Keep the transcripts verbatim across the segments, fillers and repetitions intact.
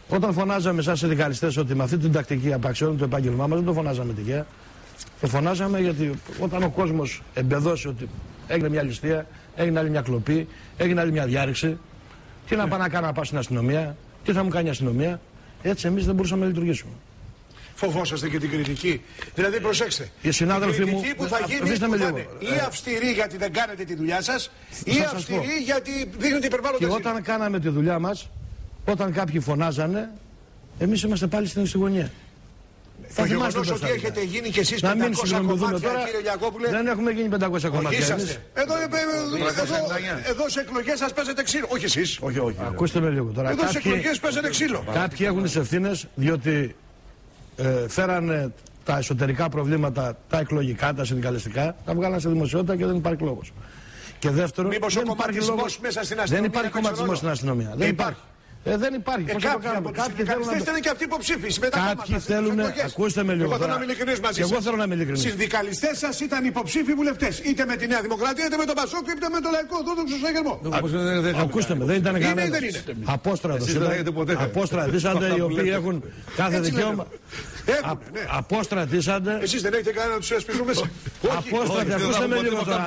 Όταν φωνάζαμε σαν συνδικαλιστές ότι με αυτή την τακτική απαξιώνουμε το επάγγελμά μας, δεν το φωνάζαμε τυχαία. Το φωνάζαμε γιατί όταν ο κόσμος εμπεδώσει ότι έγινε μια ληστεία, έγινε άλλη μια κλοπή, έγινε άλλη μια διάρρηξη, τι να πάω να κάνω να πάω στην αστυνομία, τι θα μου κάνει η αστυνομία, έτσι εμείς δεν μπορούσαμε να λειτουργήσουμε. Φοβόσαστε και την κριτική. Δηλαδή, προσέξτε. Οι συνάδελφοι μου. Που θα γίνει που θα είναι ή αυστηρή γιατί δεν κάνετε τη δουλειά σας, ή αυστηρή γιατί δείχνετε υπερβάλλοντα. Και όταν κάναμε τη δουλειά μας, όταν κάποιοι φωνάζανε, εμείς είμαστε πάλι στην γωνία. Το γεγονός ότι έχετε γίνει και εσείς πεντακόσια κομμάτια, τώρα, κύριε Λιακόπουλε. Δεν έχουμε γίνει πεντακόσια κομμάτια. Εδώ, εδώ, εδώ, εδώ σε εκλογές σας παίζετε ξύλο. Όχι εσείς. Όχι, όχι. Ακούστε με λίγο τώρα. Εδώ σε εκλογές παίζετε ξύλο. Κάποιοι έχουν τις ευθύνες διότι ε, φέρανε τα εσωτερικά προβλήματα, τα εκλογικά, τα συνδικαλιστικά, τα βγάλανε σε δημοσιότητα και δεν υπάρχει λόγος. Και δεύτερον, μήπως δεν ο υπάρχει λόγος. Μέσα στην αστυνομία. Δεν υπάρχει κομματισμός στην αστυνομία. Δεν υπάρχει. Ε, δεν υπάρχει. Ε, Πώς κάποιοι το κάνουμε. από κάποιοι θέλουν να... είναι και αυτοί υποψήφοι. Κάποιοι θέλουν. Ακούστε με λίγο. Εγώ θέλω να είμαι ειλικρινής μαζί σας. Εγώ θέλω να είμαι ειλικρινής. Συνδικαλιστές σας ήταν υποψήφοι βουλευτές. Είτε με τη Νέα Δημοκρατία, είτε με τον Πασόκ, είτε με τον Λαϊκό Ορθόδοξο Συναγερμό. Ακούστε με, δεν ήταν κανένα. Απόστρατος. Απόστρατήσαντε οι οποίοι έχουν κάθε δικαίωμα. Απόστρατήσαντε. Εσείς δεν έχετε κανένα να τους εσπίζουν μέσα. Απόστρατη, ακούστε με λίγο τώρα.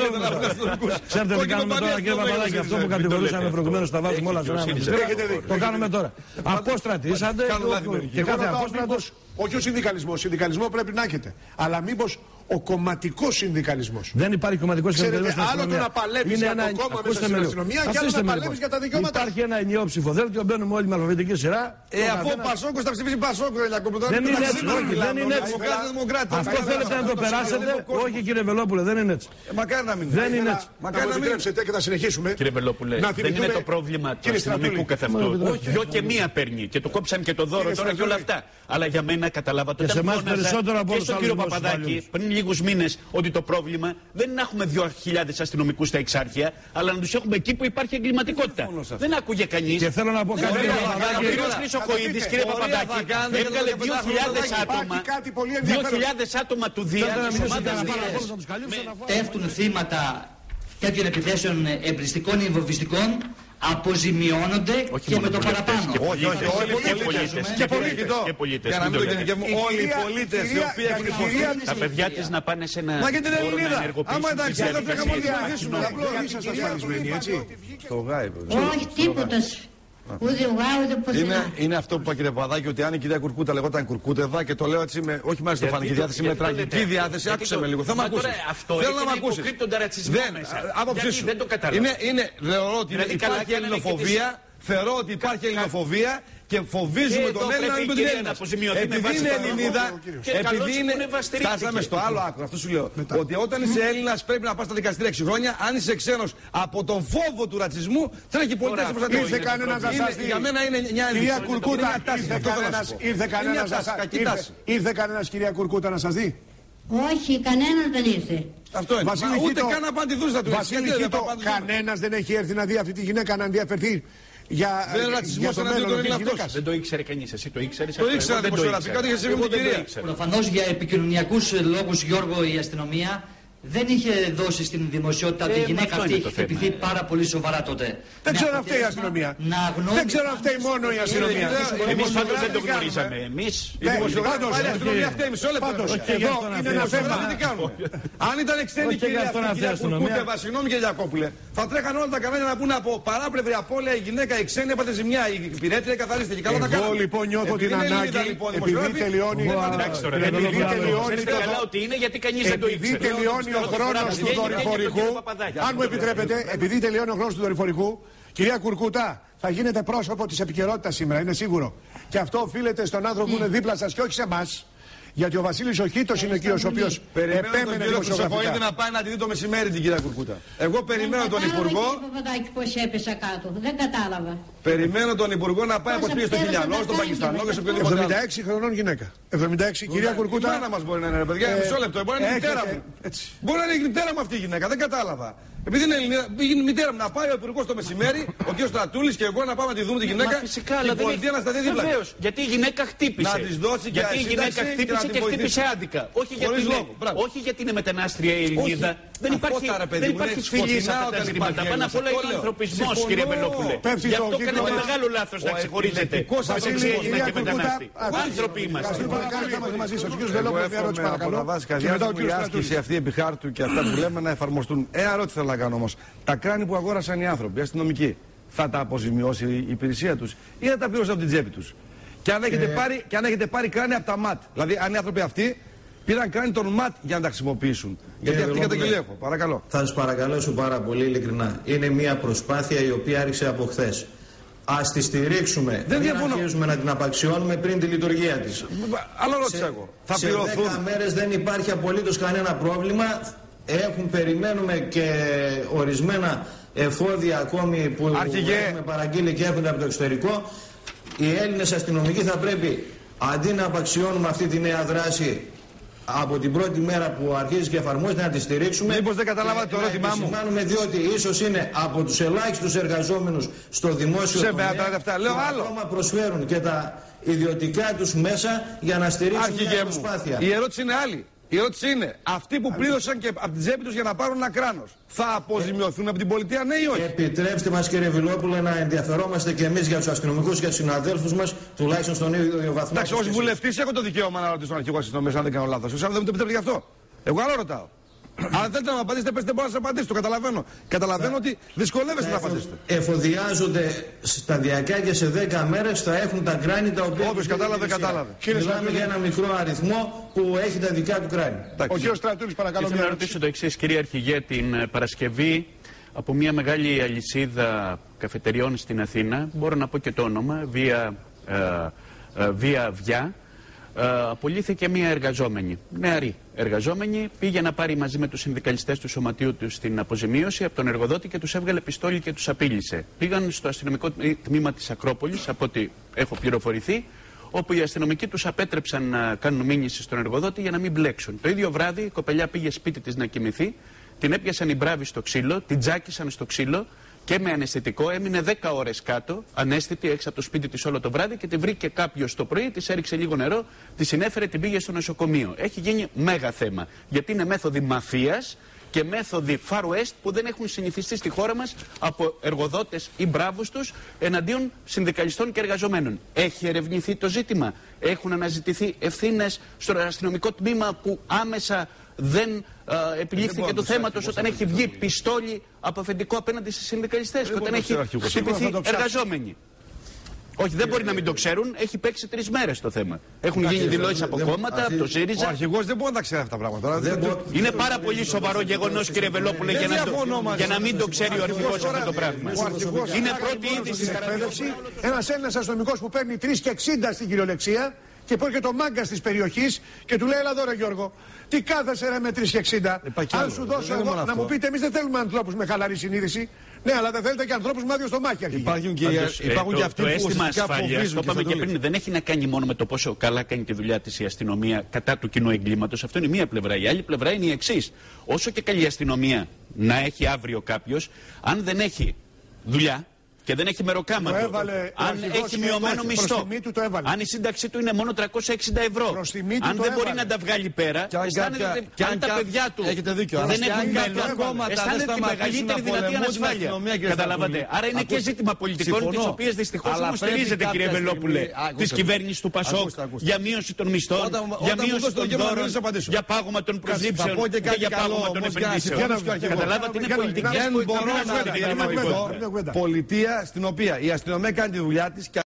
Ξέρετε τι κάνουμε τώρα, κύριε Παπαδάκη, αυτό που κατηγορούσαμε προηγουμένως τα βάζουμε όλα σε ένα. Το κάνουμε τώρα. Απόστρατη είσατε και κάθε απόστρατος. Όχι ο συνδικαλισμός. Συνδικαλισμό πρέπει να έχετε. Αλλά μήπως ο κομματικός συνδικαλισμός. Δεν υπάρχει κομματικός συνδικαλισμός. Ξέρετε, άλλο το να παλεύεις για το κόμμα μέσα στην αστυνομία και άλλο να παλεύεις για τα δικαιώματα. Υπάρχει ένα ενιαίο ψηφοδέλτιο, μπαίνουμε όλοι με αλφαβητική σειρά. Ε, αφού ο Πασόκος θα ψηφίσει Πασόκο, δεν είναι έτσι. Δεν είναι έτσι. Αυτό θέλετε να το περάσετε. Όχι, κύριε Βελόπουλε, δεν είναι έτσι. Μακάρι να μην δεν είναι έτσι. Μακάρι να μην επιτρέψετε και θα συνεχίσουμε. Κύριε Βελόπουλε, δεν είναι το πρόβλημα του αστυνομικού καθ' αυτό. Δυο και μία παίρνει και το κόψαν και το δώρο τώρα και όλα αυτά. Αλλά για μένα καταλάβατε και σε εμάς περισσότερο από και στον κύριο Παπαδάκη πριν λίγους μήνες ότι το πρόβλημα δεν είναι να έχουμε δύο χιλιάδες αστυνομικούς στα εξάρχεια, αλλά να τους έχουμε εκεί που υπάρχει εγκληματικότητα. Δεν άκουγε κανείς. Και θέλω να πω κάτι. Ο κύριος Χρυσοκοΐδης, κύριε Παπαδάκη, έβγαλε δύο χιλιάδες άτομα. δύο χιλιάδες άτομα του Δία. Πέφτουν θύματα τέτοιων επιθέσεων εμπριστικών ή βομβιστικών. Αποζημιώνονται όχι και με το παραπάνω. Όχι, όχι, όλοι οι πολίτες. Και πολίτες. Για να μην το γενικεύουμε, όλοι οι πολίτες οι οποίοι έχουν υποστεί. Τα παιδιά της να πάνε σε ένα. Μα και την Ελληνίδα. Άμα εντάξει, δεν τρέχαμε όλοι να βοηθήσουμε. Απλώς είσαστε ασφαλισμένοι, έτσι. Το γάι, όχι τίποτα. Ούτε ουγά, ούτε πουθενά. Είναι, είναι αυτό που είπα, κύριε Παπαδάκη, ότι αν η κυρία Κουρκούτα λεγόταν Κουρκούτεβα και το λέω έτσι με, όχι μάλιστα στεφανική διάθεση, με τραγική διάθεση, άκουσε με λίγο. Θα με ακούσει. Θέλω να με ακούσει. Άποψή σου. Είναι, θεωρώ ότι υπάρχει ελληνοφοβία. Θεωρώ ότι υπάρχει ελληνοφοβία και φοβίζουμε τον Έλληνα να μην τον Έλληνα. Επειδή είναι Ελληνίδα, επειδή είναι. Φτάσαμε στο άλλο άκρο. Αυτό σου λέω. Ότι όταν είσαι Έλληνας πρέπει να πας στα δικαστήρια έξι χρόνια. Αν είσαι ξένος από τον φόβο του ρατσισμού, τρέχει πολύ να προστατεύει. Ήρθε κανένας να σας δει. Για μένα είναι μια κυρία Κουρκούτα, ήρθε κανένας κυρία Κουρκούτα να σας δει. Όχι, κανένας δεν ήρθε. Αυτό είναι. Ούτε καν απαντηθούν στα του. Κανένας δεν έχει έρθει να δει αυτή τη γυναίκα να ενδιαφερθεί. Για δεν ρατσισμό εναντίον των Ελληνικών. Δεν το ήξερε κανείς. Εσύ το ήξερες. Το ήξερα δημοσιογραφικά, το είχε συμβεί με την κυρία. Προφανώς για επικοινωνιακούς λόγους, Γιώργο, η αστυνομία δεν είχε δώσει στην δημοσιότητα ότι η γυναίκα αυτή έχει χτυπηθεί πάρα πολύ σοβαρά τότε. Δεν ξέρω αν φταίει η αστυνομία. Δεν ξέρω αν φταίει μόνο η αστυνομία. Εμείς πάντως δεν το γνωρίζαμε. Εμείς. Η αστυνομία φταίει μισό λεπτό. Εδώ είναι ένα θέμα. Αν ήταν ξένη κυρία Κουρκούτεβα, συγγνώμη κύριε Λιακόπουλε, θα τρέχαν όλα τα κανάλια να πούνε από παράπλευρη απώλεια η γυναίκα, η ξένη έπαθε ζημιά, η πυρέτρια καθαρίστηκε. Και καλά τα κάναμε. Εγώ λοιπόν νιώθω την ανάγκη, επειδή τελειώνει. Επειδή τελειώνει ο χρόνος του δορυφορικού, αν μου επιτρέπετε, επειδή τελειώνει ο χρόνος του δορυφορικού, κυρία Κουρκούτα, θα γίνετε πρόσωπο της επικαιρότητας σήμερα, είναι σίγουρο. Και αυτό οφείλεται στον άνθρωπο που είναι δίπλα σας και όχι σε εμάς. Γιατί ο Βασίλης ο Χίτος είναι εκεί ο οποίος επέμενε δημοσιογραφικά. Είναι να πάει να τη δει το μεσημέρι την κυρία Κουρκούτα. Εγώ περιμένω τον Υπουργό. Παπαδάκη, πώς έπεσα κάτω, δεν κατάλαβα. Περιμένω τον Υπουργό να πάει όπως πήγε στο Χιλιανό, στον Πακιστανό και σε οποιοδήποτε. εβδομήντα έξι χρονών γυναίκα. εβδομήντα έξι, κυρία Κουρκούτα. Η μάνα μας μπορεί να είναι, παιδιά, μισό λεπτό. Μπορεί να είναι η μητέρα μου. Μπορεί να είναι η μητέρα μου αυτή η γυναίκα, δεν κατάλαβα. Επειδή είναι Ελληνίδα, πήγαινε η μητέρα μου να πάει ο Υπουργός το μεσημέρι, ο κ. Στρατούλης και εγώ να πάμε να τη δούμε τη γυναίκα. Μα φυσικά, αλλά η πολιτεία να σταθεί δίπλα. Βεβαίως, γιατί η γυναίκα χτύπησε. Να της δώσει γιατί η γυναίκα χτύπησε και, και χτύπησε άδικα. Όχι γιατί, είναι, όχι γιατί είναι μετανάστρια η Ελληνίδα. Δεν υπάρχει, δεν υπάρχει φιλή σε αυτά τα ζητήματα. Πάνω απ' όλα είναι ο ανθρωπισμός, κύριε Βελόπουλε. Γι' αυτό κάνετε μεγάλο λάθος να ξεχωρίζετε μεταξύ Έλληνα και μετανάστη. Άνθρωποι είμαστε. Από τα βάση καρδιάς μου η άσκηση αυτή επί χάρτου και αυτά που λέμε να εφαρμοστούν. Ένα ερώτηση θέλω να κάνω όμως. Τα κράνη που αγόρασαν οι άνθρωποι, οι αστυνομικοί, θα τα αποζημιώσει η υπηρεσία τους ή θα τα πληρώσει από την τσέπη τους? Και αν έχετε, ε... πάρει, και αν έχετε πάρει κράνη από τα ΜΑΤ. Δηλαδή, αν οι άνθρωποι αυτοί πήραν κράνη των ΜΑΤ για να τα χρησιμοποιήσουν. Γιατί αυτή καταγγελία έχω. Παρακαλώ. Θα σας παρακαλέσω πάρα πολύ ειλικρινά. Είναι μια προσπάθεια η οποία άρχισε από χθες. Ας τη στηρίξουμε. Δεν μην αρχίζουμε να την απαξιώνουμε πριν τη λειτουργία της. Άλλο ρώτησα εγώ. Θα σε δέκα μέρες δεν υπάρχει απολύτως κανένα πρόβλημα. Έχουν, περιμένουμε και ορισμένα εφόδια ακόμη που Αρχηγέ. έχουμε παραγγείλει και έρχονται από το εξωτερικό. Οι Έλληνες αστυνομικοί θα πρέπει, αντί να απαξιώνουμε αυτή τη νέα δράση από την πρώτη μέρα που αρχίζει και εφαρμόζεται, να τη στηρίξουμε. Μήπως δεν καταλάβατε το ερώτημά μου? Διότι ίσως είναι από τους ελάχιστους εργαζόμενους στο δημόσιο σε τομέα Λέω που άλλο. ακόμα προσφέρουν και τα ιδιωτικά τους μέσα για να στηρίξουν μια προσπάθεια. Η ερώτηση είναι άλλη. Η ερώτηση είναι, αυτοί που πλήρωσαν και από την τσέπη τους για να πάρουν ένα κράνος, θα αποζημιωθούν από την πολιτεία, ναι ή όχι? Επιτρέψτε μας, κύριε Βιλόπουλε, να ενδιαφερόμαστε και εμείς για τους αστυνομικούς και τους συναδέλφους μας, τουλάχιστον στον ίδιο βαθμό. Εντάξει, ως βουλευτής έχω το δικαίωμα να ρωτήσω τον αρχηγό αστυνομίας, αν δεν κάνω λάθος. Εσείς δεν μου το επιτρέπετε γι' αυτό. Εγώ άλλο ρωτάω. Αν θέλετε να μου απαντήσετε, πες δεν μπορώ να σας απαντήσω. Το καταλαβαίνω. Καταλαβαίνω ότι δυσκολεύεστε να απαντήσετε. Εφοδιάζονται σταδιακά και σε δέκα μέρες θα έχουν τα κράνη τα οποία. Όποιος κατάλαβε, κατάλαβε. Μιλάμε για ένα μικρό αριθμό που έχει τα δικά του κράνη. Ο κύριος Στρατούλης, παρακαλώ. Θέλω να ρωτήσω το εξής, κύριε Αρχηγέ. Την Παρασκευή από μια μεγάλη αλυσίδα καφετεριών στην Αθήνα, μπορώ να πω και το όνομα, Βία, ε, ε, Βία Βιά, ε, απολύθηκε μια εργαζόμενη, νεαρή εργαζόμενη, πήγε να πάρει μαζί με τους συνδικαλιστές του σωματείου τους την αποζημίωση από τον εργοδότη και τους έβγαλε πιστόλι και τους απείλησε. Πήγαν στο αστυνομικό τμήμα της Ακρόπολης, από ό,τι έχω πληροφορηθεί, όπου οι αστυνομικοί τους απέτρεψαν να κάνουν μήνυση στον εργοδότη για να μην μπλέξουν. Το ίδιο βράδυ η κοπελιά πήγε σπίτι της να κοιμηθεί, την έπιασαν οι μπράβοι στο ξύλο, την τζάκισαν στο ξύλο και με αναισθητικό, έμεινε δέκα ώρες κάτω, αναίσθητη, έξω από το σπίτι της όλο το βράδυ και τη βρήκε κάποιος το πρωί, της έριξε λίγο νερό, τη συνέφερε, την πήγε στο νοσοκομείο. Έχει γίνει μέγα θέμα, γιατί είναι μέθοδοι μαφίας και μέθοδοι Far West που δεν έχουν συνηθιστεί στη χώρα μας από εργοδότες ή μπράβους τους εναντίον συνδικαλιστών και εργαζομένων. Έχει ερευνηθεί το ζήτημα, έχουν αναζητηθεί ευθύνες στο αστυνομικό τμήμα που άμεσα δεν uh, επιλήφθηκε του θέματος όταν έχει βγει πιστόλι από αφεντικό απέναντι στις συνδικαλιστές και όταν έχει χτυπηθεί εργαζόμενοι. Όχι, δεν μπορεί να μην το ξέρουν, έχει παίξει τρεις μέρες το θέμα. Έχουν γίνει δηλώσεις από κόμματα, από το ΣΥΡΙΖΑ. Ο αρχηγός δεν μπορεί να τα ξέρει αυτά τα πράγματα. Είναι πάρα πολύ σοβαρό γεγονός, κύριε Βελόπουλε, για να μην το ξέρει ο αρχηγός αυτό το πράγμα. Είναι πρώτη είδηση στην εκπαίδευση. Ένας Έλληνας αστυνομικός που παίρνει τρεις και εξήντα στην κυριολεξία και που έρχεται ο μάγκας της περιοχής και του λέει: έλα εδώ, ρε Γιώργο, τι κάθεσαι ρε με τρεις και εξήντα. Αν σου δώσω εγώ να μου πείτε, εμείς δεν θέλουμε ανθρώπους με χαλαρή συνείδηση. Ναι, αλλά δεν θέλετε και ανθρώπους με άδειο στο μάχη. Υπάρχουν και, Πάντως, υπάρχουν ε, και αυτοί το, που το αίσθημα ασφάλειας, το είπαμε και, και πριν, δεν έχει να κάνει μόνο με το πόσο καλά κάνει τη δουλειά της η αστυνομία κατά του κοινού εγκλήματος. Αυτό είναι μία πλευρά. Η άλλη πλευρά είναι η εξής. Όσο και καλή αστυνομία να έχει αύριο κάποιος, αν δεν έχει δουλειά και δεν έχει μεροκάματο, έβαλε, αν έχει μειωμένο μισθό, αν η σύνταξή του είναι μόνο τριακόσια εξήντα ευρώ, αν δεν μπορεί να τα βγάλει πέρα, αισθάνεται και αν τα παιδιά του δεν έχουν μέλλον, αισθάνεται τη μεγαλύτερη δυνατή ανασφάλεια. Καταλαβαίνετε. Άρα είναι και ζήτημα πολιτικών, τις οποίες δυστυχώς όμως στηρίζετε, κύριε Βελόπουλε, της κυβέρνησης του Πασόκ για μείωση των μισθών, για μείωση των δώρων, για πάγωμα των προσλήψεων και για πάγωμα των επενδύσεων. Καταλάβατε, είναι πολιτικές που εκπληρώνουν την εγκληματικότητα. Πολιτεία στην οποία η αστυνομία κάνει τη δουλειά της.